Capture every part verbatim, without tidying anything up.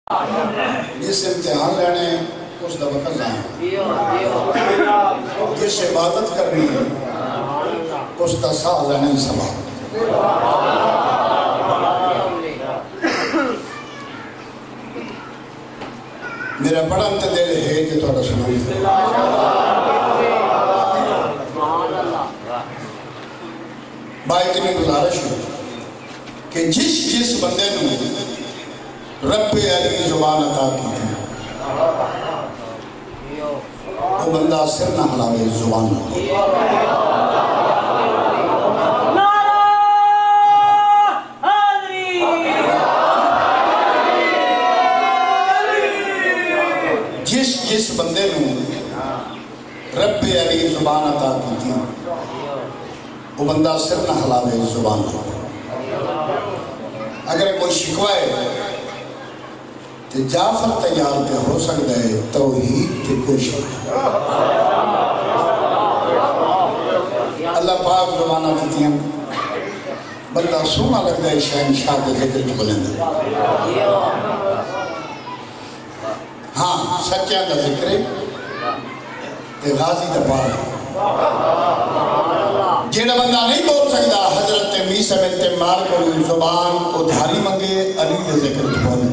جس امتحان لینے اس دا وقت ضائع، جس عبادت کرنی ہے اس دا ساہ لینے سوال۔ میرا بڑا انت دل ہے کہ تھوڑا سنائی ہے بائی اتنی گزارش ہے کہ جس جس بندے نے رب علی زبان عطا کی تھی وہ بندہ سر نہ ہلاوے زبان نہ جس جس بندے نے رب علی زبان عطا کی تھی وہ بندہ سر نہ ہلاوے زبان نہ اگر کوئی شکوہ ہے تو جعفر تیار پہ ہو سکتا ہے توحید کے کوئی شکوہ اللہ پاک زبانہ دیتی ہیں بندہ سونا لگتا ہے شہنشاہ کے ذکر کی بلند ہاں سچیاں دا ذکر ہے تے غازی دا پار جیڑا بندہ نہیں بول سکتا حضرت میسا بنت مال کو زبان کو دھاری منگے علی دے ذکر کی بولے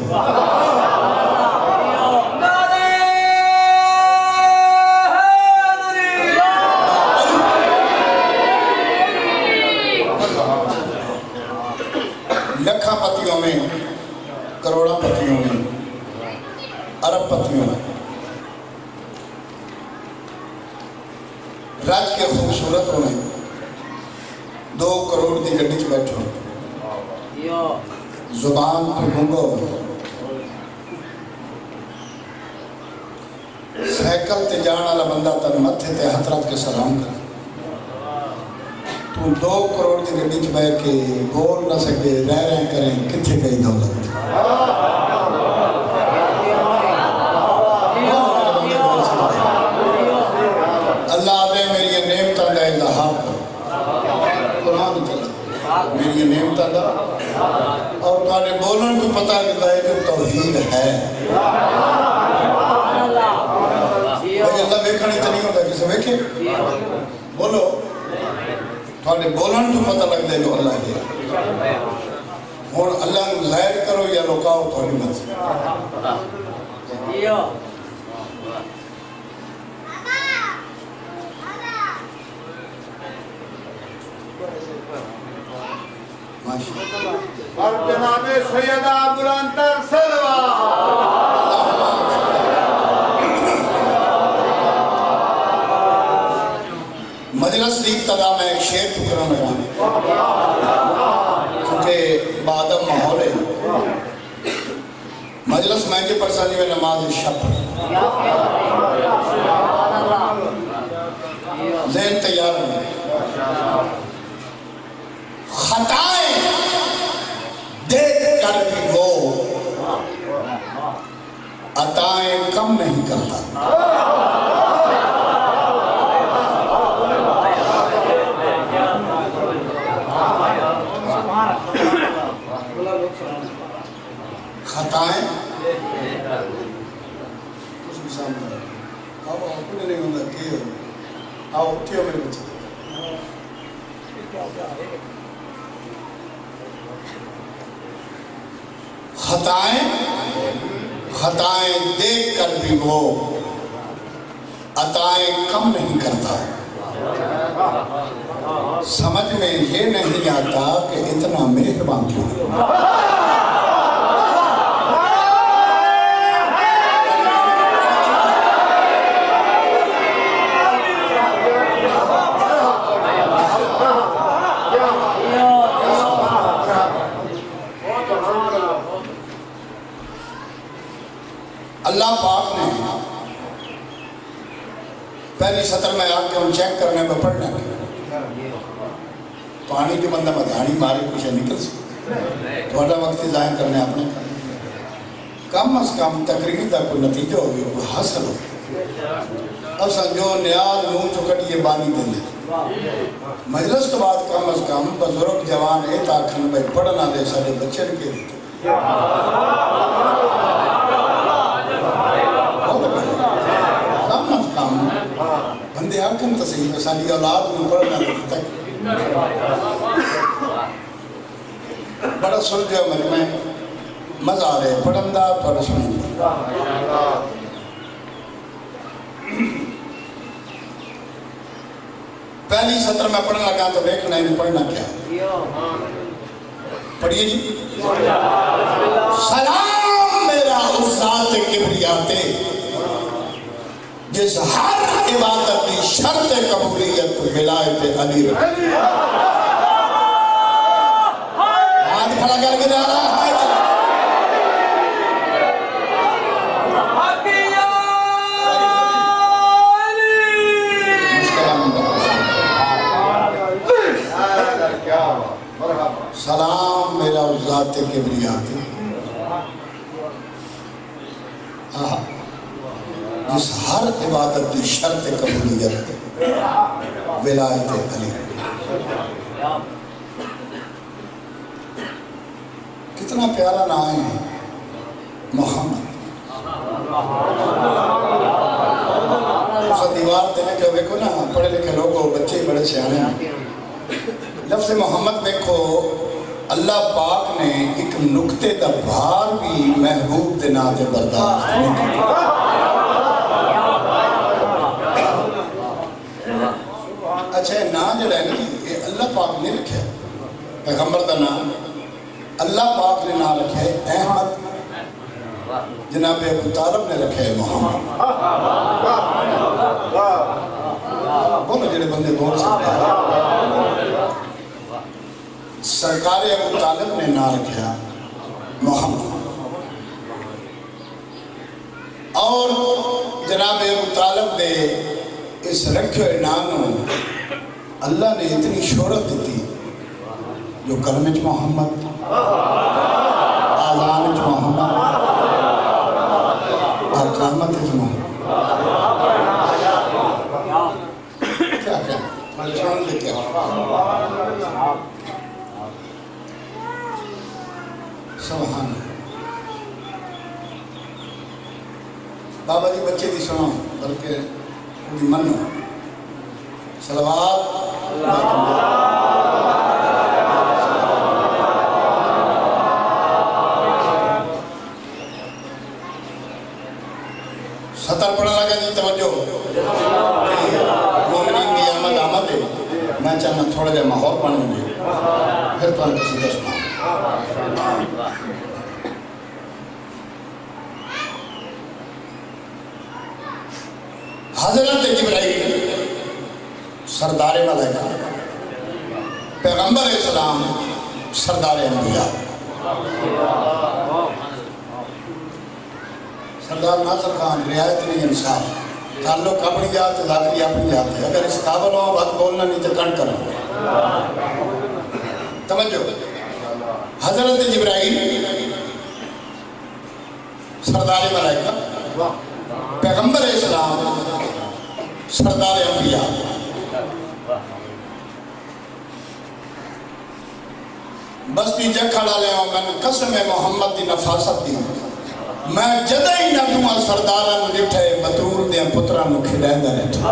لکھا پتیوں میں کروڑا پتیوں میں عرب پتیوں میں راج کے خوبصورت ہونے دو کروڑ دی گڈی چ بیٹھو زبان کو گنگو سائیکل تے جان والا بندہ تن متھے تے ہاتھ رکھ کے سلام کر تو دو کروڑ دی گڈی چ بیٹھ کے بول نہ سکے رہ رہ کریں کتھے گئی دولت اللہ دے میری یہ نعمت دا اظہار قرآن چلا میری یہ نعمت دا اور تمہارے بولن کو پتہ لگتا ہے کہ توحید ہے اللہ بیکھنے چلی ہوتا ہے کسے بیکھے بولو تمہارے بولن کو پتہ لگتا ہے جو اللہ ہے اور اللہ کو ظاہر کرو یا لکاؤ تمہاری مرضی اور جناب سیدہ بلندر سلوہ مجلس دی ابتدا میں ایک شعر ٹکرا لگا کیونکہ بادم ماحول ہے مجلس میں کے پرسانی میں نماز شب ذہن تیار ہے خطائیں دیکھ کر بھی وہ عطائیں کم نہیں کرتا خطائیں کچھ بھی سامنے آؤ اپنے نہیں ہوندہ کیے ہو آؤ اٹھے ہو میرے بچے خطائیں خطائیں دیکھ کر بھی وہ عطائیں کم نہیں کرتا سمجھ میں یہ نہیں آتا کہ اتنا مہربان کیوں اللہ پاک نے پہلی سطر میں آ کے ہم چیک کرنے میں پڑھنا پانی جو بندہ مدھانی مارے کچھ نکل سی تھوڑا وقت ظاہر کرنے اپنے کم از کم تقریر دا کوئی نتیجہ ہوگی وہ حاصل ہوگی اصلا جو نیاز نو چکٹ یہ بانی دیں دے مجلس کے بعد کم از کم بزرگ جوان ایتا کھن بھائی پڑھنا دے سارے بچے کے دیتے آکھن تو صحیح ہے ساری اولاد میں پڑھنا تک بڑا سن جو من میں مزہ آ رہے پڑھن دا پڑھ سنیں دا پہلی سطر میں پڑھنا لگا تو دیکھنا ہے پڑھنا کیا پڑھئے جی سلام میرا اس ذات کبریاتے جس ہر عبادت کی شرط قبولیت ولایت علی رکھے ہاتھ کھڑا کر کے جا رہا ہے سلام میرا اس ذات کبریاتے جس ہر عبادت کی شرط قبولیت ولایت علی کتنا پیارا نام ہے محمد اس دیوار دینے کے ویکو نا پڑھے لکھے لوگوں بچے بڑے سیانے لفظ محمد دیکھو اللہ پاک نے ایک نکتے دا بھار بھی محبوب دے ناتے برداشت نہیں اچھا یہ نام جڑا ہے نہیں یہ اللہ پاک نے رکھا ہے پیغمبر دا نام اللہ پاک نے نام رکھا ہے احمد جناب ابو طالب نے رکھا ہے محمد بولو جڑے بندے بول سکتے ہیں سرکار ابو طالب نے نام رکھا محمد اور جناب ابو طالب نے اس رکھے نام اللہ نے اتنی شہرت دیتی جو کلمچ محمد آزانچ محمد اقامت محمد کیا کیا ملچان لے کیا سبحان بابا جی بچے دی سنو بلکہ انہی منو صلوات سطر پڑھا لگا جی توجہ مومنین کی آمد آمد ہے میں چاہنا تھوڑا جائے ماحول پڑھنے دے پھر تو ان کسی دس ماں حضرت جبرائیل سردار ملائکہ پیغمبر اسلام سردار انبیاء سردار ناصر خان رعایت نہیں انصاف تعلق اپنی جات ذاکری اپنی جات ہے اگر اس قابل ہو بات بولنا نہیں تو کن کرو توجہ حضرت جبرائیل سردار ملائکہ پیغمبر اسلام سردار انبیاء بستی جگ کھڑا لے ہوں میں قسم محمد دی نفاست دی میں جدہ ہی نہ دوں سرداران لٹھے بطور دیں پتران کھڑائیں دا لٹھے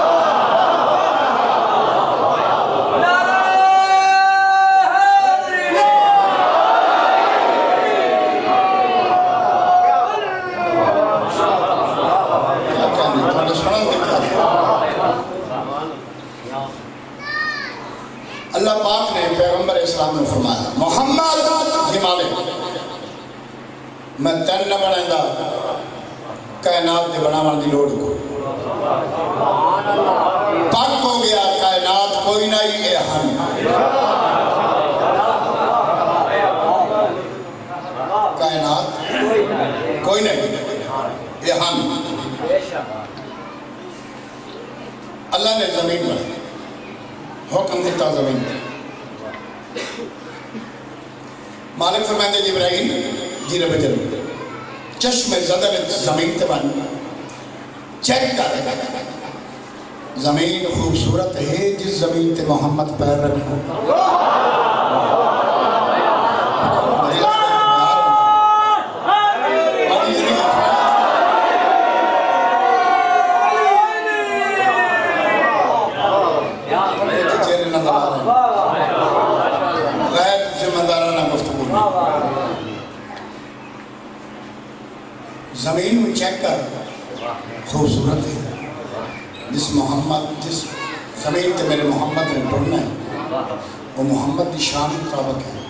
اللہ پاک نے پیغمبر اسلام نے فرمایا محمد جمالے میں تین نہ بڑھائیں دا کائنات دے بڑھاوان دی لوڑ کو پاک ہو گیا کائنات کوئی نہیں اے ہم کائنات کوئی نہیں اے ہم اللہ نے زمین بڑھائی حکم دیتا زمین مالک فرمائندے جبرائیل جی رب جلو چشم زدر زمین تبان چیک کر زمین خوبصورت ہے جس زمین تے محمد پیر رکھو زمین میں چیک کر خوبصورت ہے جس محمد جس زمین تے میرے محمد نے ٹرنا ہے وہ محمد کی شان مطابق ہے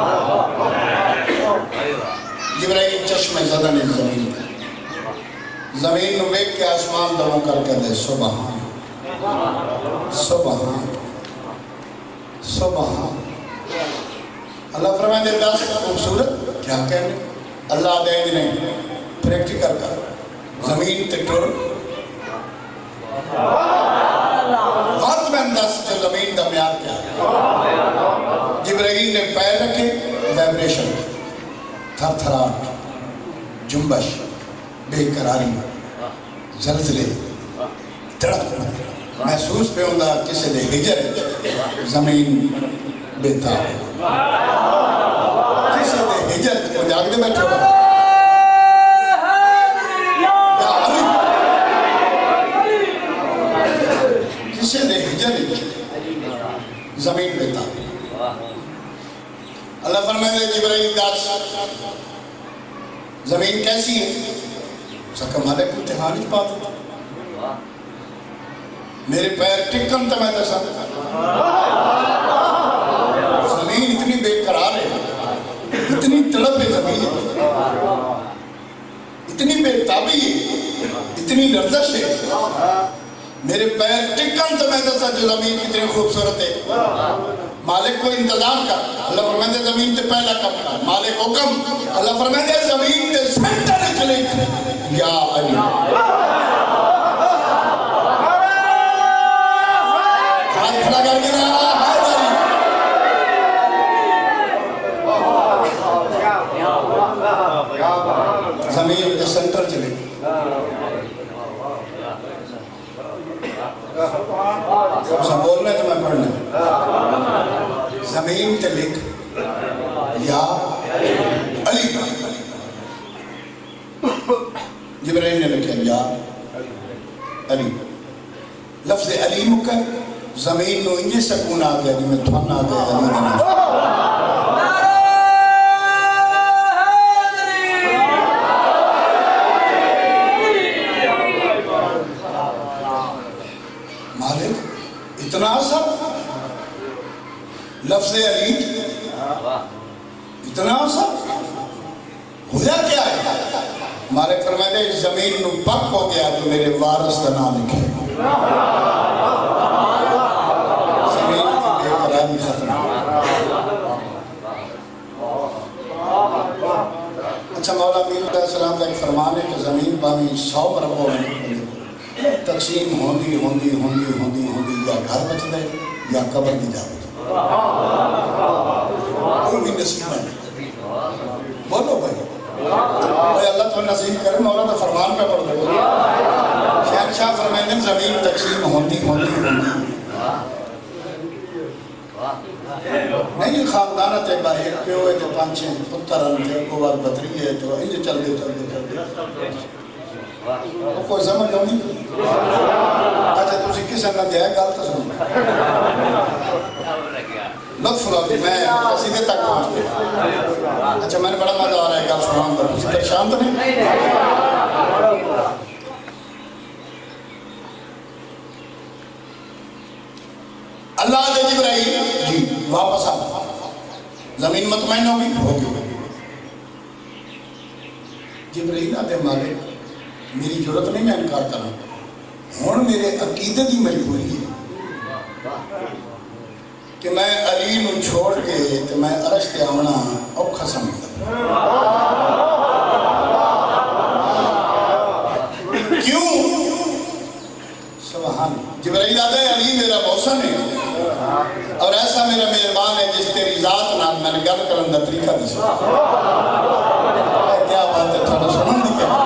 جبرائیل چشم زدہ نے زمین پہ زمین نو بیک کے آسمان دعوں کر کے دے سبحان سبحان سبحان اللہ فرمائے دے دس خوبصورت کیا کہنے اللہ دے نہیں پریکٹیکل کر زمین تے ٹر ہاتھ میں انداز جو زمین دا میار کیا جبرائیل نے پیر رکھے ویبریشن تھر تھراٹ جنبش بے قراری زلزلے دڑک محسوس پہ ہوندہ کسی دے ہجر زمین بے تاب کسی دے ہجر کو جاگ دے بیٹھے ہو کسی دے ہجر زمین بے تاب اللہ فرمائے دے جبرائیل داس زمین کیسی ہے سکا مالک امتحان ہی پاتا تھا میرے پیر ٹکن تا میں دسا زمین اتنی بے قرار ہے اتنی طلب ہے زمین ہے اتنی بے تابی ہے اتنی لرزش ہے میرے پیر ٹکن تا میں دسا جو زمین کتنی خوبصورت ہے مالک کو انتظام کر اللہ فرمائے دے زمین تے پہلا کم کر مالک حکم اللہ فرمائے دے زمین تے سینٹر کلک یا علی ہاتھ کھڑا کر کے رہا زمین تے سینٹر چلے سب بولنے تو میں پڑھنے زمین تے لکھ یا علی جبرائیل نے لکھا یا علی لفظ علی مکر زمین نو انجے سکون آ گیا جی میں تھوان آ گیا زمین نے اتنا اثر لفظ علی اتنا اثر ہویا کیا ہے مالک فرمائے دے زمین نو پک ہو گیا تو میرے وارث کا نام لکھے زمین کی بے قراری ختم اچھا مولا امیر علیہ السلام کا ایک فرمان ہے کہ زمین بامی سو مربع میں تقسیم ہوندی ہوندی ہوندی ہوندی ہوندی یا گھر بچ دے یا قبر دی جا بچ کوئی بھی نصیب نہیں بولو بھائی بھائی اللہ تو نصیب کرے مولا تو فرمان پہ پڑھ دے شہنشاہ فرمائیں زمین تقسیم ہوندی ہوندی ہوندی نہیں خاندانہ تے باہر پیو ہے تے پانچیں پتران تے گوار بطری ہے تو انجھے چل دے چل دے چل دے کوئی سمجھ لوں نہیں اچھا تُسی کس انہ دیا ہے گالتا سنوں لطف لطف میں قصیدے تک پہنچ گیا اچھا میں نے بڑا مزہ آ رہا ہے گال سنوں گا تُسی تک شانت نہیں اللہ دے جبرائیل جی واپس آ زمین مطمئن ہوگی ہوگی جبرائیل آدھے مالک میری ضرورت نہیں میں انکار کروں ہون میرے عقیدے دی مجبوری ہے کہ میں علی نو چھوڑ کے تو میں عرش تے آمنا اوکھا سمجھتا کیوں سبحان جبرائیل آدھے علی میرا موسم ہے اور ایسا میرا مہربان ہے جس تیری ذات نام میں نے گل کرن دا طریقہ دی سکتا کیا بات ہے تھوڑا سنن دی کیا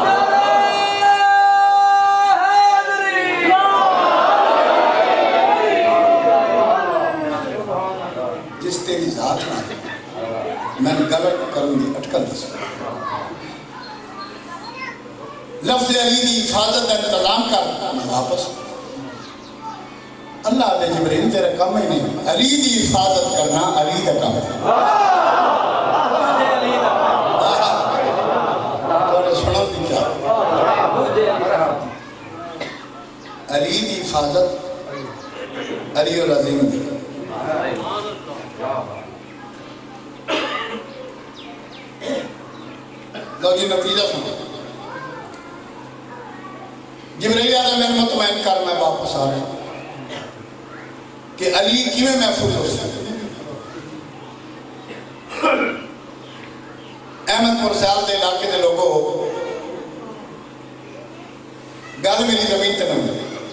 جس تیری ذات نام میں نے گل کرن دی اٹکل دی سکتا لفظ علی دی حفاظت انتظام کر میں واپس اللہ دے جبرائیل تیرا کم ہی نہیں علی دی حفاظت کرنا علی دا کم ہے تو نے سنو دی کیا حفاظت علی العظیم دی لو جی نتیجہ سنو جبرائیل آدھا میں مطمئن کر میں واپس آ رہا ہوں کہ علی کیویں محفوظ ہو سکتے احمد پور سیال دے علاقے دے لوگوں گل میری زمین تے نہ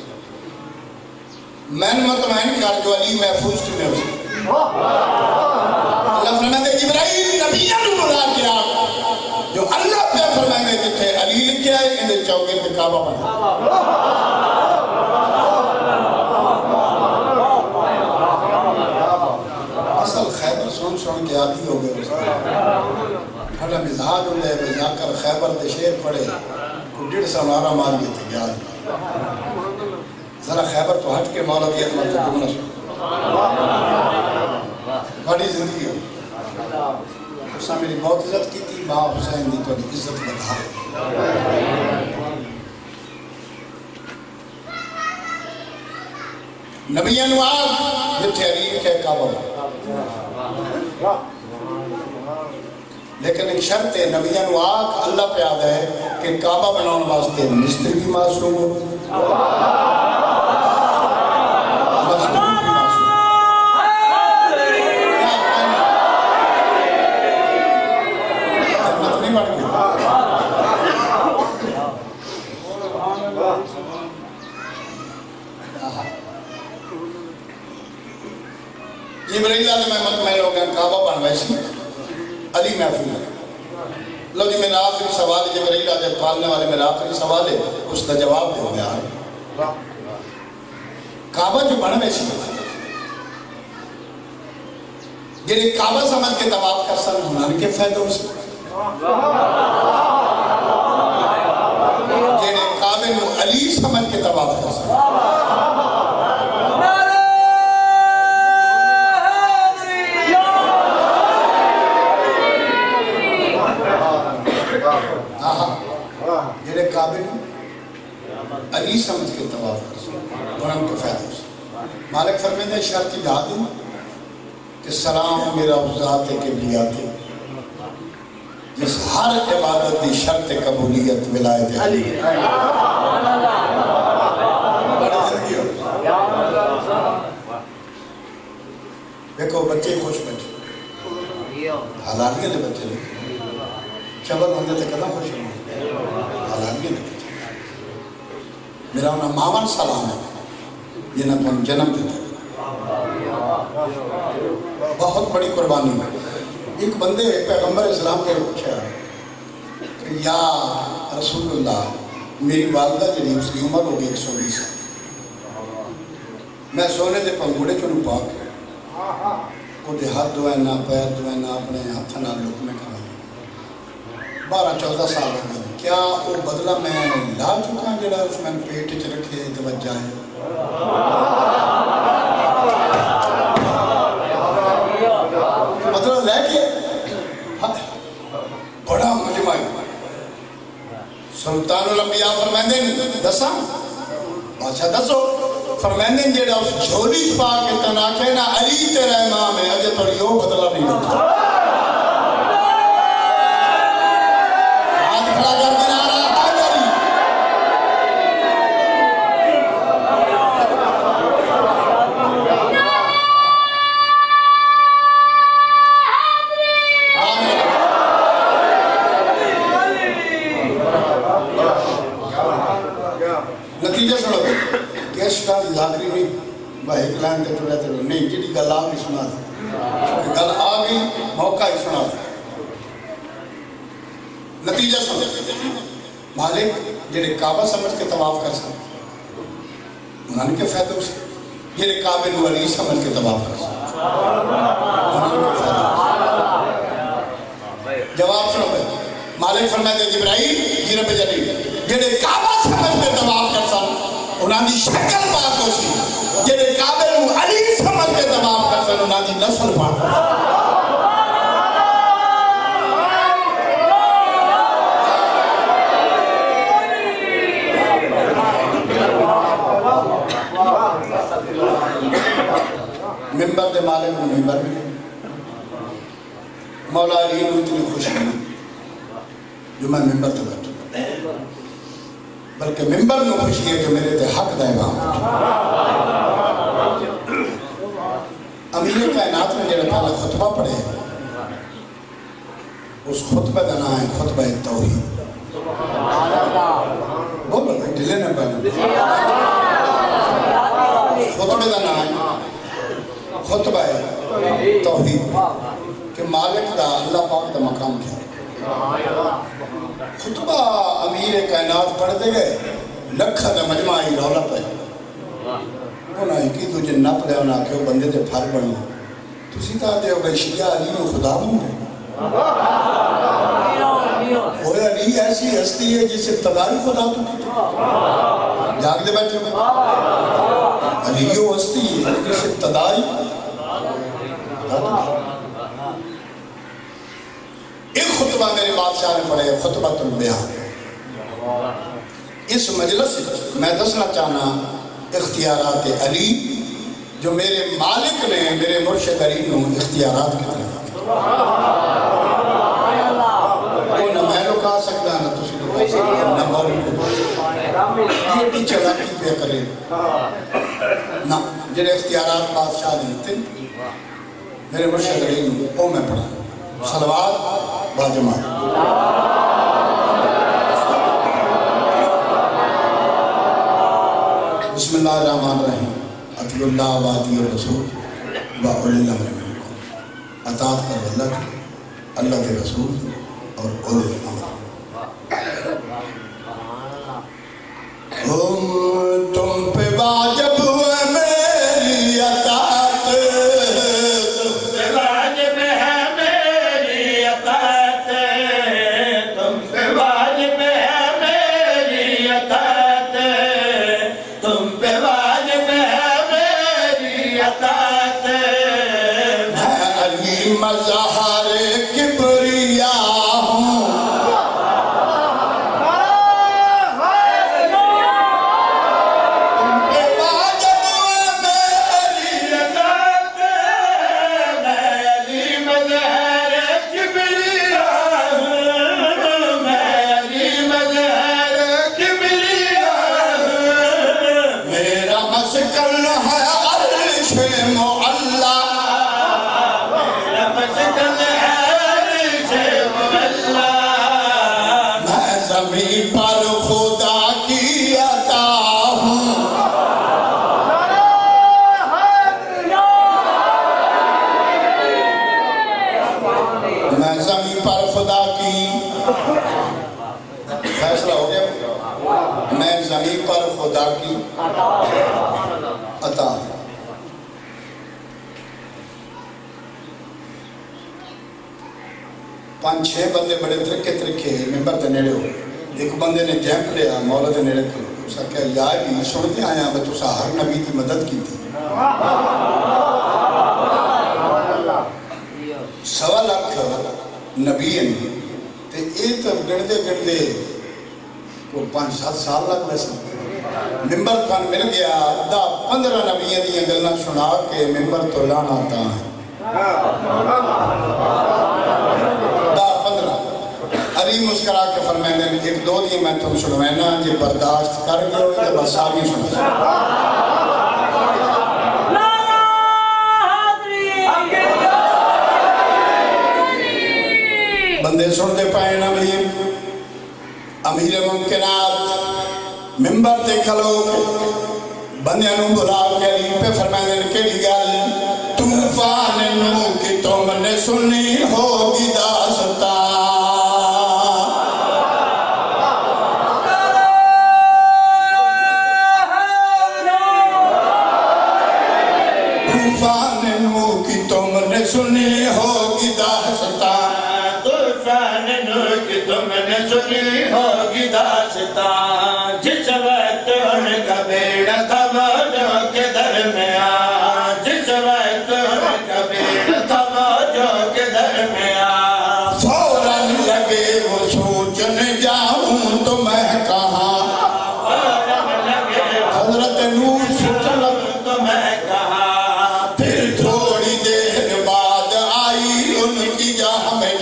میں مطمئن کر جو علی محفوظ کیویں ہو سکتے اللہ فرمائے دے جبرائیل نبیوں نے بلا کے آ جو اللہ پہ فرمائے دے جتھے علی لکھیا ہے اندے چوکے تے کعبہ بنا اصل خیبر سن سن کے عادی ہو گئے ہمارا مزاج ہوتا ہے جا کر خیبر دے شیر پڑے کو ڈیڑھ سو نعرہ مار گئے تھے یاد ذرا خیبر تو ہٹ کے مولا کی عظمت سے گمنا بڑی زندگی ہو اس نے میری بہت عزت کی تھی ماں حسین دی تو عزت بتا نبی انوار جتھے علی کے کعبہ لیکن ایک شرط ہے نبی انوار اللہ پہ آدھا ہے کہ کعبہ بناؤں واسطے مستری بھی معصوم ہو جبرائیل علیہ میں مطمئن ہو گیا کعبہ بن ویسی علی محفوظ ہے لو جی میرا آخری سوال جبرائیل علیہ پالنے والے میرا آخری سوال ہے اس کا جواب دے گیا کعبہ جو بن ویسی جنہیں کعبہ سمجھ کے طواف کر سن ہنان کے فائدوں سے جنہیں کعبے میں علی سمجھ کے طواف کر سن جڑے قابل علی سمجھ کے طواف کر سکتے اور ہم کے فائدہ سے مالک فرمیدہ شرط یاد ہے کہ سلام میرا ذات کبریات ہے جس ہر عبادت دی شرط قبولیت ولایت علی بڑی زندگی ہو دیکھو بچے خوش بیٹھے حلالیہ نے بچے لے چبل ہوندے تھے قدم خوش ہوندے حلالیہ نے بچے میرا انہا ماون سلام ہے جنہاں تو ہم جنم دیتے بہت بڑی قربانی ہے ایک بندے پیغمبر اسلام کو پوچھا کہ یا رسول اللہ میری والدہ جنہی اس کی عمر ہوگی ایک سو بیس میں سونے دے پنگوڑے چونوں پاک کو دے ہاتھ دوئے نہ پیر دوئے نہ اپنے ہاتھ نہ لوگ میں کھانا بارہ چودہ سال ہو گئے کیا وہ بدلہ میں لا چکا ہوں جڑا اس میں پیٹ چ رکھے توجہ ہے بدلہ لے کے بڑا مجمع سلطان الانبیاء فرمائندے دساں بادشاہ دسو فرمائندے جڑا اس جھولی پا کے تناکے نا علی تیرا امام ہے اجے تھوڑی وہ بدلہ نہیں ہوتا نتیجہ سنو کیسٹا لاغری نہیں بھائی ایک لائن تے ٹوڑے تے نہیں جیڑی گل آ بھی سنا تھی گل آ گئی موقع ہی سنا تھی نتیجہ سنو مالک جیڑے کعبہ سمجھ کے طواف کر سکتے انہوں کے فائدوں سے جیڑے کعبے نو علی سمجھ کے طواف کر سکتے انہوں کے فائدوں سے جواب سنو بھائی مالک فرمائے دے جبرائیل جی رب جلیل جیڑے کعبہ سمجھ کے طواف کر سکتے انہوں دی شکل پاک ہو سی جیڑے کعبے نو علی سمجھ کے طواف کر سکتے انہوں دی نسل پاک ہو سی مولا علی نے اتنی خوش کی جو میں ممبر تے بیٹھا بلکہ ممبر نے خوشی ہے کہ میرے تے حق دا امام امیر کائنات نے جڑا پہلا خطبہ پڑھے اس خطبہ دا نام ہے خطبہ توحید بولو ڈھلے نہ پہلے خطبہ دا نام ہے خطبہ توحید کہ مالک دا اللہ پاک دا مقام کیا خطبہ امیر کائنات پڑھ دے گئے لکھا دا مجمعی رولا پہ انہاں ہی کی تجھے نپ لے انہاں کہ وہ بندے دے پھر بنو تو سیدھا دے ہو بھائی شیعہ علی میں خدا ہوں گے اور علی ایسی ہستی ہے جس ابتدائی خدا تو کی جاگ دے بیٹھے میں علی یہ ہستی ہے جس ابتدائی ایک خطبہ میرے بادشاہ نے پڑھے خطبہ البیان اس مجلس میں دسنا چاہنا اختیارات علی جو میرے مالک نے میرے مرشد علی نے اختیارات کی طرف وہ نہ میں لکھا سکتا نہ تسی لکھا سکتا نہ مولک یہ پیچھے لاکی پہ کرے نہ جنہیں اختیارات بادشاہ دیتے میرے مرشد علی نے وہ میں پڑھا صلوات باجماعت بسم اللہ الرحمن الرحیم اطیع اللہ و اطیع الرسول و اولی الامر منکم اطاعت کرو اللہ کی اللہ کے رسول اور اولی الامر ہم تم پہ واجب ہوئے میری اطاعت مظہر کبریاء ہوں تم پہ واجب میری اطاعت میں علی مظہر کبریاء ہوں میں علی مظہر کبریاء ہوں میرا مسکن ہے عرش معلی زمین پر خدا کی عطا ہوں میں زمین پر خدا کی فیصلہ ہو گیا میں زمین پر خدا کی عطا ہوں پانچ چھ بندے بڑے ترکے ترکے ممبر تے نیڑے ہو ایک بندے نے جیمپ لیا مولا دے نیڑے کھلو اسا کہا یا بھی سنتے آیا میں تو سا ہر نبی کی مدد کی تھی سوا لاکھ نبی ہیں تے ایک گردے گردے کو پانچ سات سال لگ ویسا ممبر کھان مل گیا دا پندرہ نبیوں دیا گلنا سنا کے ممبر تو لانا آتا ہے دا پندرہ علی مسکرا کے فرمائیں گے ایک دو دی میں تم سنوینا جی برداشت کر گئے ہوئے تو بس آگے سنو بندے سن دے پائیں امیر امیر ممکنات ممبر تے کھلو بندے انہوں بلا کے علی پہ فرمائیں گے کہ گل طوفان نو کی تم نے سنی ہوگی داستا طوفان نو کی تم نے سنی ہوگی داستا طوفان نو کی تم نے سنی ہوگی داستا جس وقت ان کا بیڑا تھا جو کے درمیان جس وقت ان کا بیڑا تھا جو کے درمیان فوراً لگے وہ سوچنے جاؤں تو میں کہاں فوراً لگے حضرت نور سوچن تو میں کہا پھر تھوڑی دیر بعد آئی ان کی جہاں میں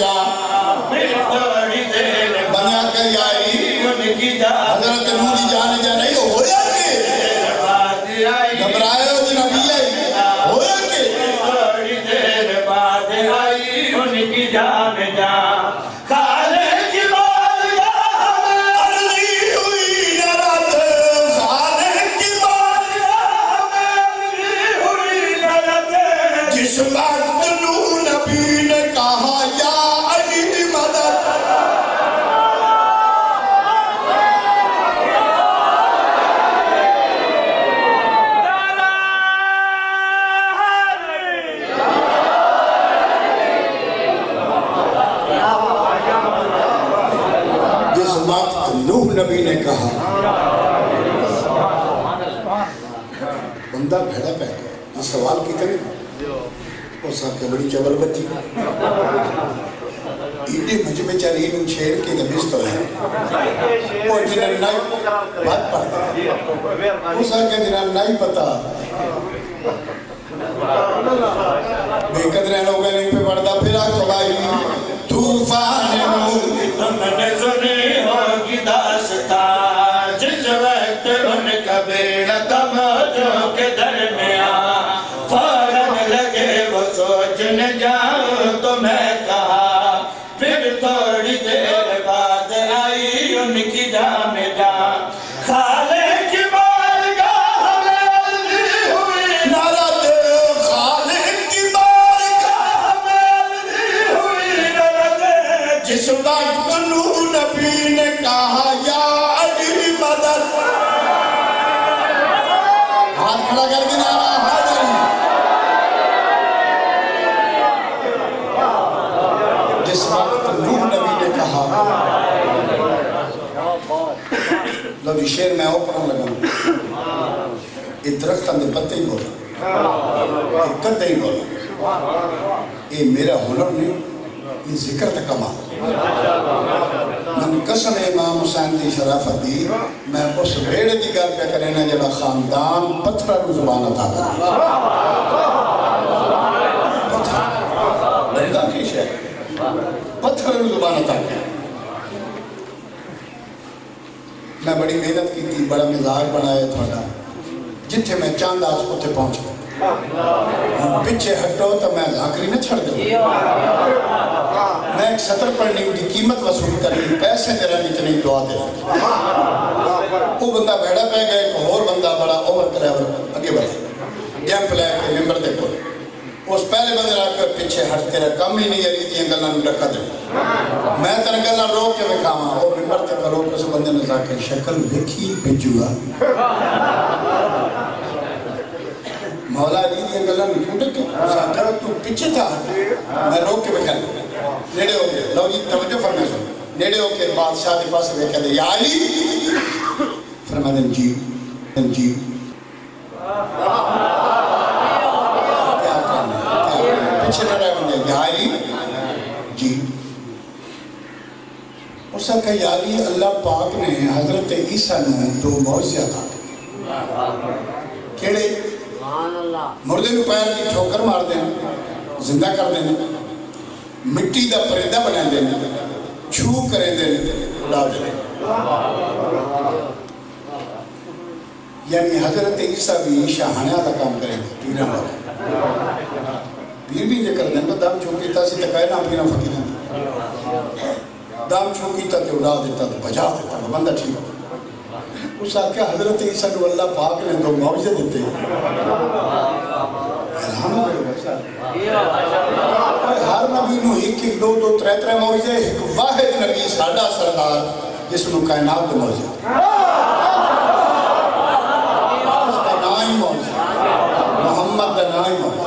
کی جان حضرت نوح دی جان جا نہیں ہویا کہ گھبرائے ہو جی نبی آئی ہویا کہ تھوڑی دیر بعد آئی ان کی جان جا خالے کی بارگاہ میں عرضی ہوئی نرد خالق کی بارگاہ میں عرضی ہوئی نرد جس وقت نوح نبی نے کہا یا علی مدد جس وقت نوح نبی نے کہا بندہ بھیڑا پہ گیا یہ سوال کی کرے اور صاحب کے بڑی چبل بچی ایڈے مجمع چارین چھیڑ کے گمیس تو ہے وہ جنہاں نائی بات پڑھتا وہ صاحب کے جنہاں نائی پتا بے قدرے لوگے نہیں پہ پڑھتا پھر آگ بھائی طوفان نوح تم نے سنی ہوگی داستان جس وقت ان کا بیڑا توجہ کے درمیان فوراً لگے وہ سوچنے جاؤں تو میں کہا پھر تھوڑی دیر بعد آئی ان کی جان جان خالے کی بارگاہ میں عرضی ہوئی نعرہ دے خالق کی بارگاہ میں عرضی ہوئی نرد جس وقت نوح نبی نے کہا یا علی مدد ہاتھ کھڑا کر کے نعرہ حاضر جس وقت نوح نبی نے کہا لو یہ شیر میں اوپروں لگا یہ درخت اندر پتے ہی بولا یہ کتے ہی بولا یہ میرا ہنر نہیں یہ ذکر تک کمال من قسم امام حسین دی شرافت دی میں اس ویڑے دی گل پہ کرنا جڑا خاندان پتھرہ رو زبان عطا کر بندہ کی شہر پتھرہ رو زبان عطا کر میں بڑی محنت کی تھی بڑا مزاج بنایا تھوڑا جتھے میں چاند آس اتے پہنچ گیا پچھے ہٹو تو میں ذاکری نہ چھڑ دوں میں ایک سطر پڑھنی کی قیمت وصول کرنی پیسے دیرانی چنی دعا دے وہ بندہ بیڑا پہ گئے ایک اور بندہ بڑا اوور کلیور اگے بڑھے جیمپ لے کے ممبر دیکھو اس پہلے بندے رہا کر پیچھے ہٹ تیرا کم ہی نہیں علی دیئے گلہ میں رکھا دے میں تر گلہ روک کے بکھاما وہ ممبر تک روک اس بندے نے جا کے شکل ویکھی بجوا مولا علی دیئے گلہ میں کیوں ڈکے ساکر تو پیچھے تھا میں روک کے بکھا نیڑے ہو گئے لو جی توجہ فرمائے سن نیڑے ہو کے بادشاہ کے پاس بکھا دے یا علی فرمائے دن جی دن جی پیچھے نہ رہے بندے یا علی جی اس کا کہ یا علی اللہ پاک نے حضرت عیسیٰ نے دو معجزے عطا کیے کیڑے مردے کو پیر کی ٹھوکر مار دینا زندہ کر دینا مٹی دا پرندہ بنا دینا چھو کریں دینا اڑا دینا یعنی حضرت عیسیٰ بھی شاہانہ دا کام کریں پیرہ والا پیر بھی یہ کر دیں گا دام چھوکی تا سی تکائے نہ پیرہ فقیرہ دام چھوکی تا تے اڑا دیتا تو بجا دیتا بندہ ٹھیک ہوتا اس آقا حضرت عیسیٰ کو اللہ پاک نے دو معجزے دیتے ہیں الہام ہوئے ہر نبی نو ایک ایک دو دو ترے ترے معجزے ایک واحد نبی ساڑھا سردار جس نو کائنات دے معجزے اس کا نائی معجزے محمد دا نائی معجزے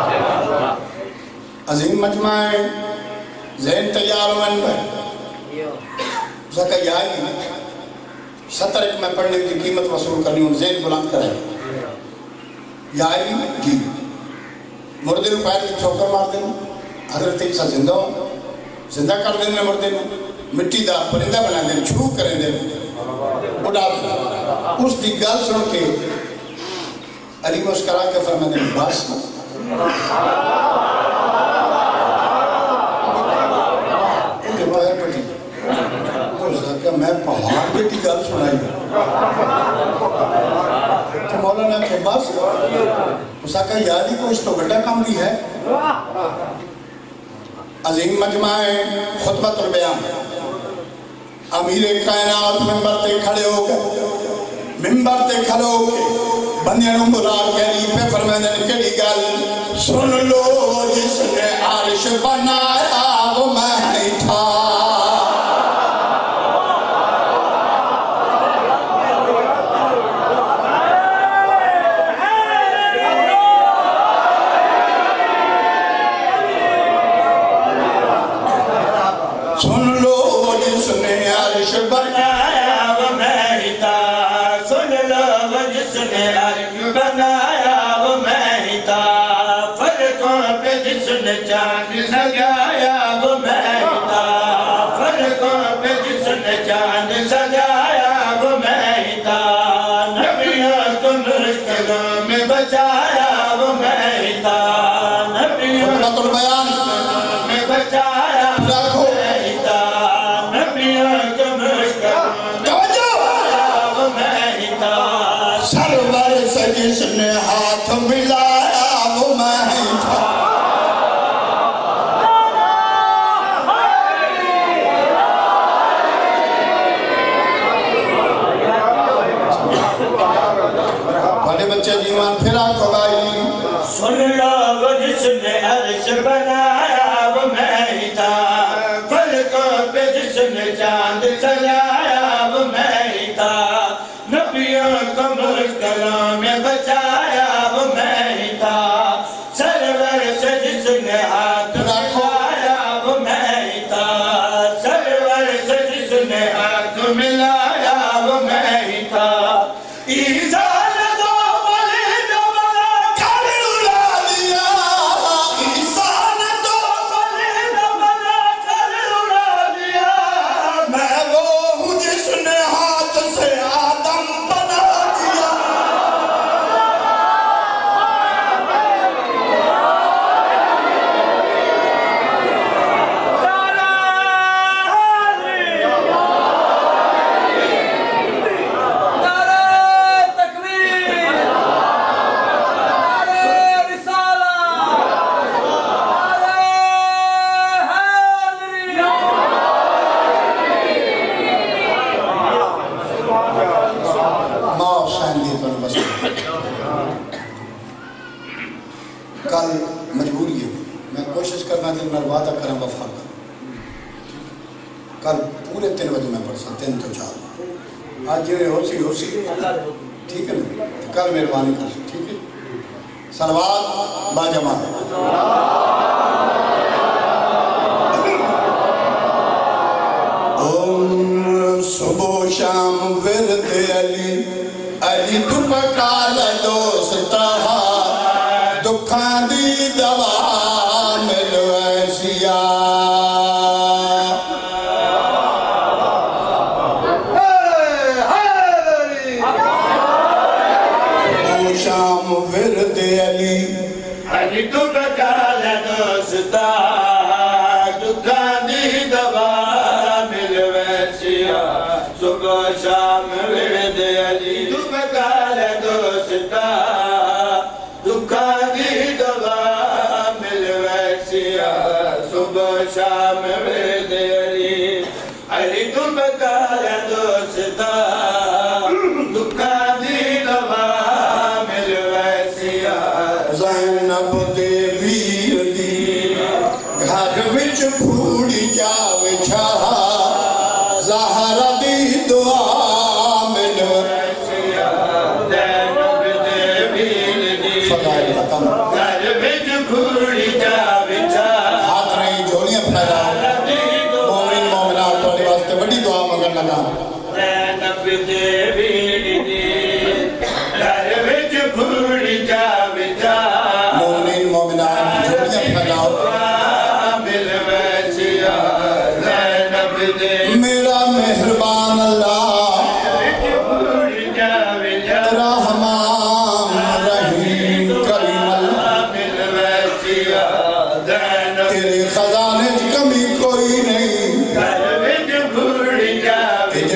عظیم مجمع ذہن تیار من پر اس کا یاد ستر ایک میں پڑھنے کی قیمت وصول کرنی ہوں ذہن بلند کریں یاری جی مردے نو پیر کی ٹھوکر مار دینا حضرت عیسیٰ زندہ ہوں زندہ کر دینا مردے نو مٹی دا پرندہ بنا دینا چھو کریں دینا اڑا دینا اس دی گل سن کے علی مسکرا کے فرما دینا باس کہا میں پہاڑ کے کی گل سنائی تو مولانا کہ بس اس نے کہا یاری کو اس تو بڑا کام بھی ہے عظیم مجمع خطبۃ البیان امیر کائنات ممبر تے کھڑے ہو گئے ممبر تے کھڑے ہو گئے بندیاں نوں بلا کے علی پہ فرماندے نے کیڑی گل سن لو جس نے عرش بنایا وہ میں ہی تھا سن لو جس نے عرش بنایا وہ میں ہی تھا سن لو جس نے عرش بنایا وہ میں ہی تھا فرقوں پہ جس نے چاند سجایا وہ میں ہی تھا فرقوں پہ جس نے چاند سجایا وہ میں ہی تھا نبیوں کو مشکلوں میں بچایا وہ میں ہی تھا نبیوں کو مشکلوں میں بچایا رکھو سرور سے جس نے ہاتھ ملایا وہ میں ہی تھا بڑے بچے دیوان پھر آنکھو بھائی سن لو وہ جس نے عرش بنایا وہ میں ہی تھا فلکوں پہ جس نے چاند سجایا وہ میں ہی تھا نبیوں کو مشکلوں میں بچایا وہ میں ہی تھا سرور سے جس نے ہاتھ ملایا وہ میں ہی تھا سرور سے جس نے ہاتھ ملایا وہ میں ہی تھا عیسیٰ نے دو بلی دوبارہ گھر اڑا دیا عیسیٰ نے دو بلی دوبارہ گھر اڑا دیا میں وہ ہوں جس نے ہاتھ سے آدم بنا دیا کل مجبوری ہے میں کوشش کرنا دن میں وعدہ کریں وفا کر کل پورے تین بجے میں پڑھ سکتا تین تو چار آج جو ہو سی ہو سی ٹھیک ہے نا کل مہربانی کر سکتے ٹھیک ہے صلوات با جماعت صبح و شام ورد علی علی تو پکال دوستا دکھان دی دوا ملویسیا صبح و شام ورد علی علی تو پکال دوستا دکھان دی دوا صبح شام ورد علی دکھ کال دوستا دکھا دی دوا مل ویسیا صبح شام ورد علی علی دکھ کال دوستا دکھا دی دوا مل ویسیا زینب دے ویر دی گھر وچ پھوڑی جا وچھا زہرا دی دعا مل ویسیا زینب دے ویر دی گھر وچ پھوڑی جا وچھا ہاتھ نہیں جھولیاں پھیلا مومن مومنات توڑے واسطے بڑی دعا مگر لگا زینب دے ویر دی گھر وچ پھوڑی جا وچھا مومن مومنات جھولیاں پھیلاؤ مل ویسیا زینب دے میرا مہربان اللہ رحمان رحیم کریم اللہ تیرے خزانے کمی کوئی نہیں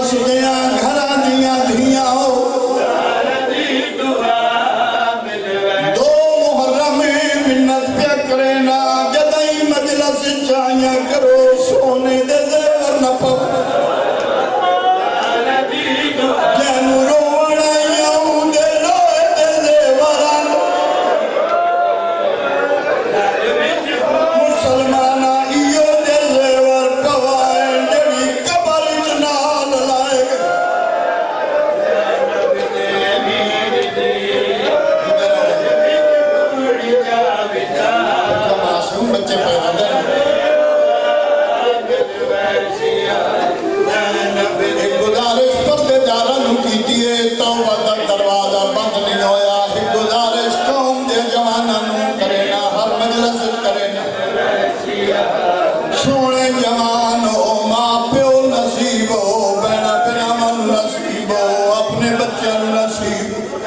ہسدیاں گھراں دیاں دھیاں ہو دو محرم منت پیا کرینا جدائی مجلس چاہیاں کرو سونے دے زیور نہ پو جنو روڑا یوں دے لوئے دے زیوران مسلمانہ ایو دے زیور پوائے جڑی قبر جنال لائے گئے معصوم بچے پیدا دیں ایک گزارش پردے دارانوں کیتی ہے توبہ در دروازہ بند نہیں ہویا ایک گزارش قوم دے جوانانوں کرینا ہر مجلس کرینا سونے جوان ہو ماں پیو نصیب ہو بینا بنا من نصیب ہو اپنے بچوں نصیب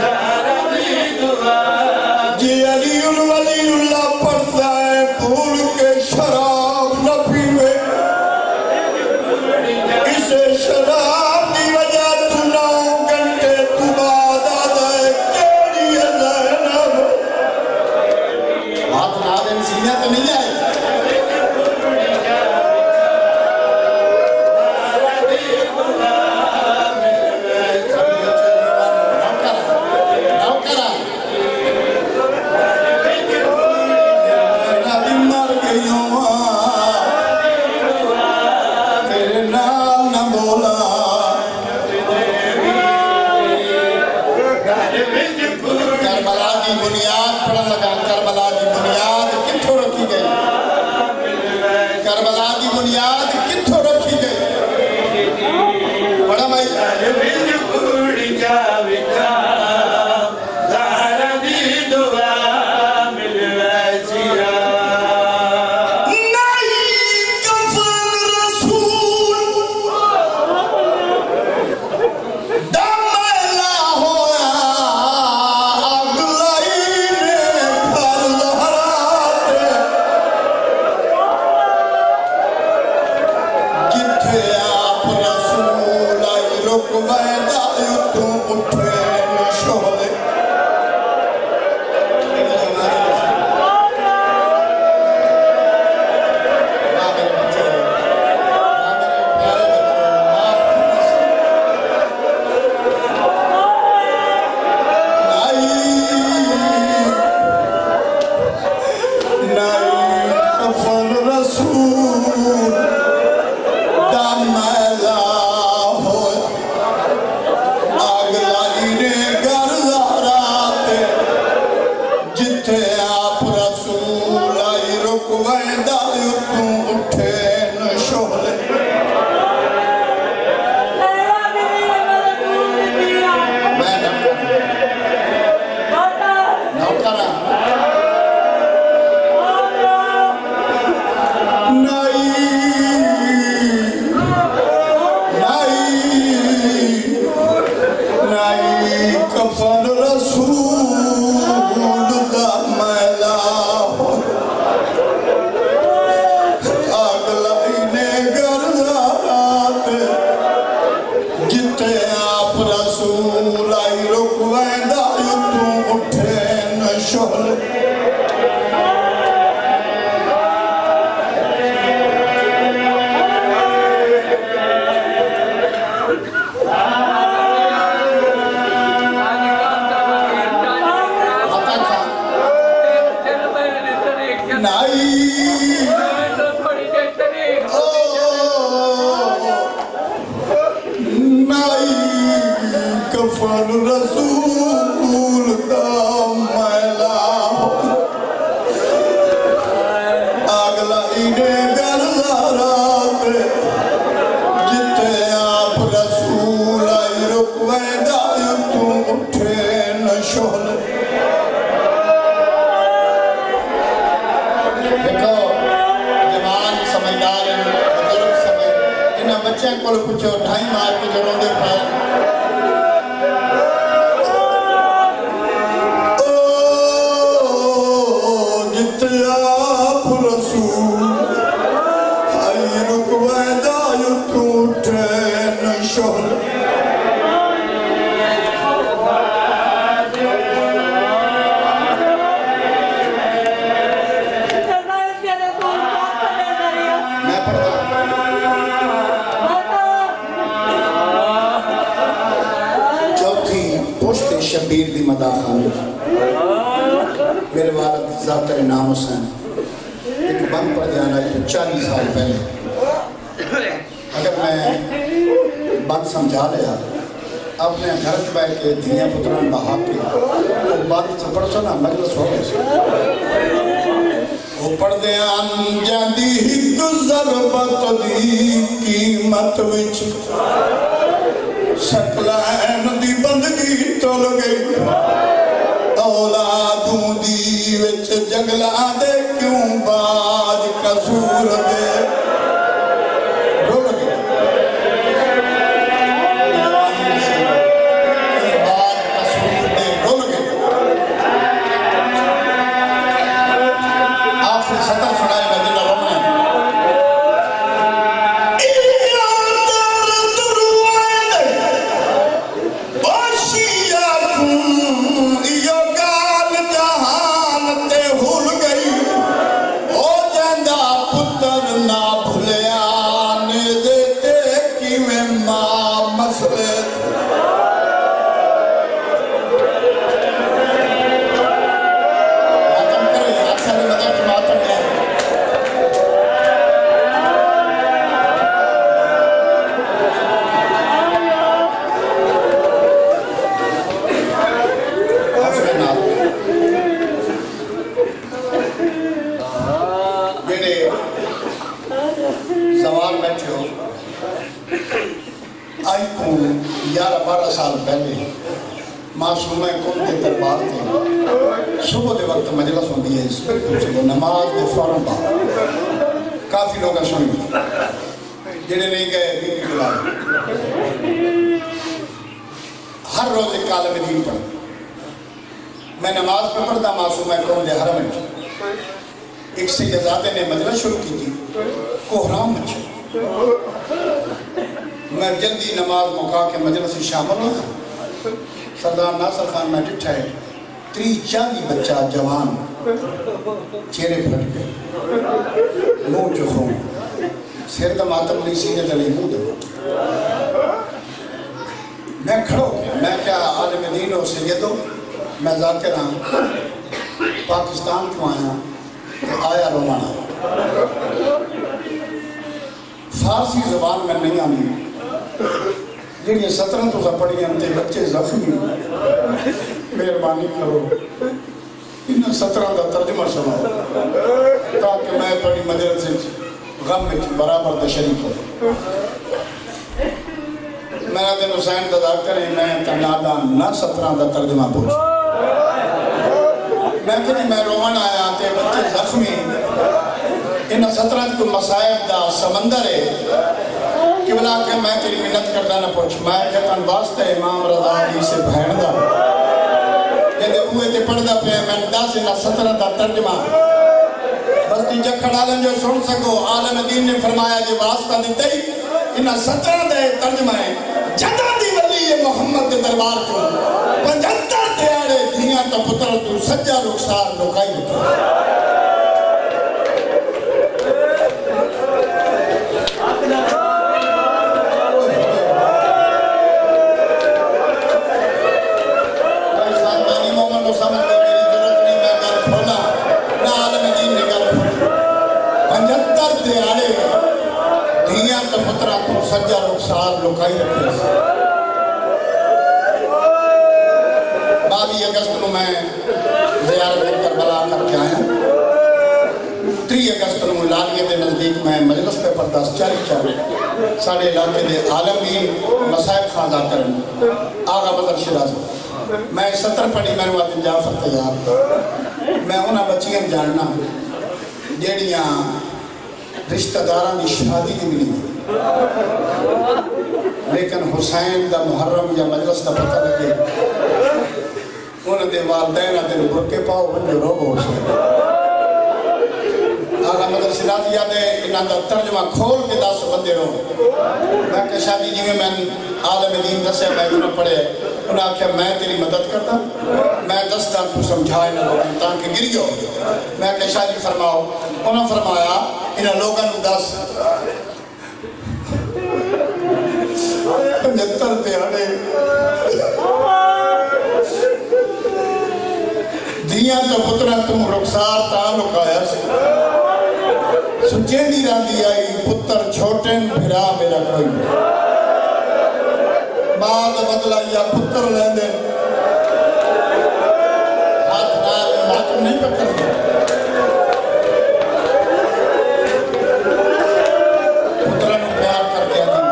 جی علی الولی اللہ پڑھتا ہے بھول کے شراب نہ پیوے اسے شراب دی وجہ تو نو گھنٹے تو بعد آدھا ہے کیڑی ہے زینب ہاتھ نہ دیں سینہ تو نہیں آئے نبی مر گئیوں تیرے نام نہ بولا کربلا کی بنیاد پڑھن لگا کربلا کی بنیاد کتھوں رکھی گئی کربلا کی بنیاد کتھوں رکھی گئی پڑھا بھائی شوہر میں پڑھتا چوتھی پشت شبیر دی مداخانی میرے والد ذاکر نام حسین ایک بند پڑھ دیانا ہے جو چالیس سال پہلے اگر میں بند سمجھا لیا اپنے گھر کے بیٹھ کے دنیا پتران بہا کے وہ بند سے پڑھ سنا مجلس ہو گئے سے وہ پڑھ دیان جاندی ہی ضربت دی قیمت وچ سکلائن دی بندگی ٹول گئی اولادوں دی وچ جنگلاں دے کیوں باج قصور دے رول گئے باج قصور دے رول گئے آخری سطر سنائے گا جنہ رومنے گیارہ بارہ سال پہلے معصومہ کون کے دربار تھے صبح دے وقت مجلس ہوندی ہے اس پر کچھ نماز دے فوراں بعد کافی لوگ سنی جنہیں نہیں گئے بھی بلائے ہر روز ایک عالم دین پڑھ میں نماز پہ پڑھتا معصومہ کون دے حرم میں ایک سیدزادے نے مجلس شروع کی تھی کوہرام مچھے میں جلدی نماز مکا کے مجلس شامل ہوں سردار ناصر خان میں ڈٹھا ہے تری چالی بچہ جوان چہرے پھٹ گئے منہ چخوں سر دا ماتم نہیں سینے دلی منہ دے میں کھڑو گیا میں کیا عالم دین ہو سیدو میں ذاکر ہوں پاکستان کیوں آیا کہ آیا رومانا فارسی زبان میں نہیں آنی جنہیں سترہ تو پڑھی ہم تے بچے زخمی مہربانی کرو انہیں سترہ دا ترجمہ سناؤ تاکہ میں پڑھی مجلس غم میں برابر دا شریک ہو میں نے حسین دا ذاکر ہے میں تنادہ نہ سترہ دا ترجمہ پوچھ میں کہنے میں رومن آیا تے بچے زخمی انہیں سترہ کو مسائب دا سمندر ہے کہ بلا کہ میں تیری منت کردہ نہ پوچھ میں کہتا واسطہ امام رضا علی سے بہن دا جیدے اوے تے پڑھدا پہ میں دا سے نہ سترہ دا ترجمہ بس تی جکھڑ عالم جو سن سکو عالم دین نے فرمایا جو واسطہ دیتے ہی انہیں سترہ دے ترجمہ ہے جدہ دی ولی محمد دے دربار کو پنجتر دیارے دھیاں تو پتر تو سجا رخصار لکائی لکھا سجا رخصار لکائی رکھے باوی اگست کو میں زیارت کربلا کر کے آیا تری اگست کو لالیے دے نزدیک میں مجلس پہ پرداس چاری چاری ساڑھے علاقے دے عالمین مسائب خاندہ کریں آغا بدر شراز میں ستر پڑھی میں نے وعدن جعفر تیار میں انہاں بچیاں جاننا جیڑیاں رشتہ داران دی شادی دی ملی لیکن حسین دا محرم یا مجلس دا پتہ لگے انہوں دے والدین آدھے برکے پاؤ بندے روب ہو سکے آغا مدر सिराजिया दे इन्हां दा तर्जुमा खोल के दस बंदे रो मैं कहा शादी जी में मैं आलम दीन दस्या मैं उन्हें पढ़े उन्हें आख्या मैं तेरी मदद करता मैं दसदा तू समझाए ना लोगों ताकि गिर गयो मैं कहा शादी फरमाओ उन्हें फरमाया इन्हां लोगों को दस पचहत्तर दिहाड़े दिया तो पुत्रा तुम रुखसार ता लुकाया सुचेंदी रांदी आई पुत्र छोटे फिरा मेरा कोई बाद बदला या पुत्र लेंदे हाथ नाल मातम नहीं पकड़ते पुत्रा नु प्यार करके आती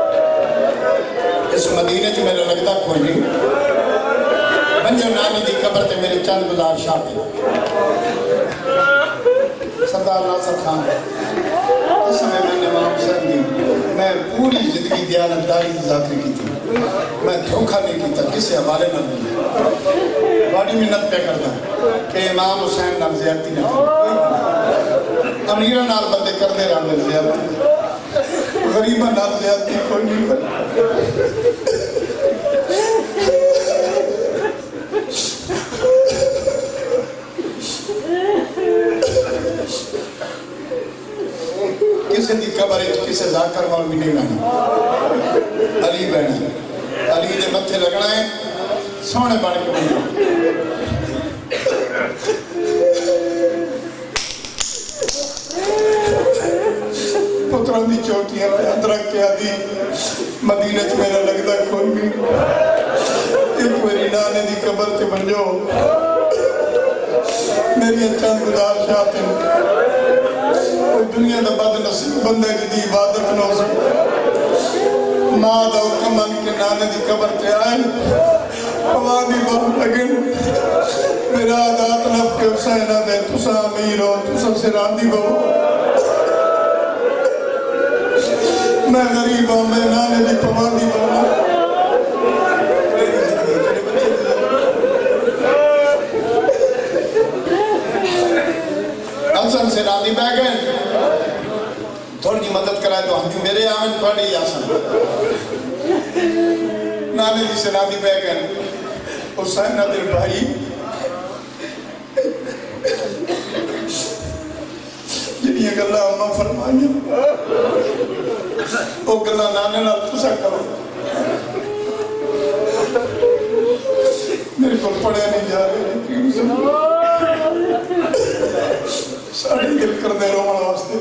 इस मदीने च मेरा लगता कोई नहीं मंजो नानी दी कब्र ते मेरे चंद गुजार शादी सरदार नासर खान उस समय मैंने इमाम हुसैन दी मैं पूरी जिंदगी दयानतदारी की जाकरी की थी मैं धोखा नहीं किया किसी हवाले न दी बड़ी मिन्नत पे करदा कि इमाम हुसैन नाल ज़्यादती न अमीरां नाल बंदे करदे रहंदे ज़्यादती गरीबां नाल ज़्यादती कोई नहीं करदा किसी की कबर किसी जाकर वाल भी नहीं लानी अली बहना अली दे मत्थे लगना है सोने बन के बन पुत्रा दी चोटियां पे अदरक के आदि मदीने च मेरा लगता कोई नहीं एक बारी नाने दी कबर ते बन जाओ मेरी चंद गुजार शाह दुनिया का बद नसीब बंदे की इबादत न हो मां का हुक्म मन के नाने की कबर ते आए पवा दी बहुत लगे मेरा दात लब के हुसैन दे तुसा अमीर हो तुसा सिरांदी हो मैं गरीब हूं मैं नाने की पवा दी बोला असन सिरांदी बह गए थोड़ी मदद कराए तो हम मेरे आवन थोड़ी आसन नाने की सिरांदी बह गए हुसैन दिल भाई जिहड़ियां गल्लां अम्मा फरमाइयां वो गल्लां नाने नाल तुसा करो मेरे को पढ़िया नहीं जा रहे साढ़े दिल करते रोवन वास्ते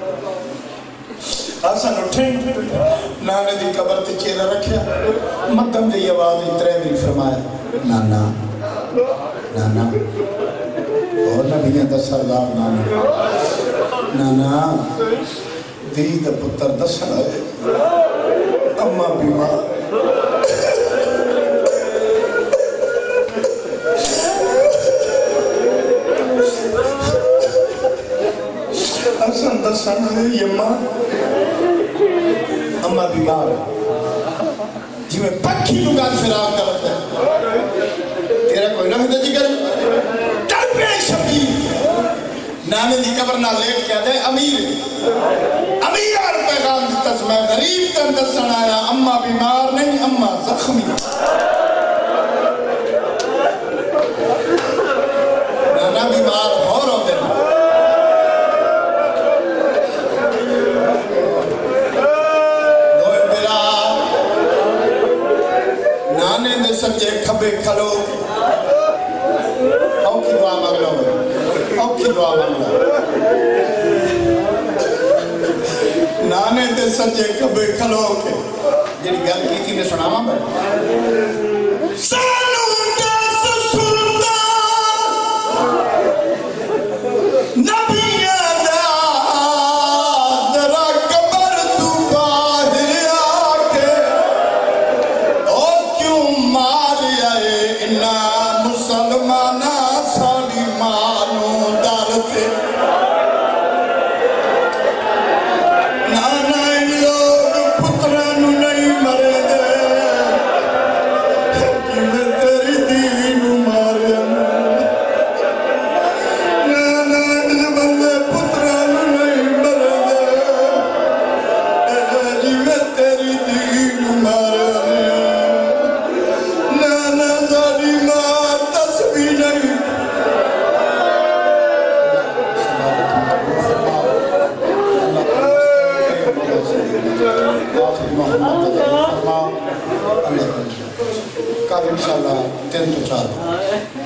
आसन उठे नाने दी कबर ते चेहरा रखिया मध्यम जी आवाज इतरे भी फरमाया नाना नाना और नबियां दा सरदार नाना नाना दी दा पुत्र दसन आए अम्मा बीमार हसन दसन यम्मा अम्मा बीमार जिवें पक्षी नु गल फिराक दा लगदा तेरा कोई ना होंदा जिगर चल पे शबीर नाने दी कब्र नाल लेट के आदे अमीर अमीर और पैगाम दिता मैं गरीब तन दसन आया अम्मा बीमार नहीं अम्मा जख्मी नाना बीमार हो रोंदे सच्चे खबे खलो औखी दुआ मांग लो औखी दुआ मांग लो नाने ते सच्चे खबे खलो के जेडी गल की थी मैं सुनावा मैं सानू दस सुनदा नबियां दा जरा कबर तू बाहर आके ओ क्यों इन्ना मुसलमाना साड़ी मानू डर के नाना लोग पुत्रा नहीं मरे दे انشاءاللہ تین تو چار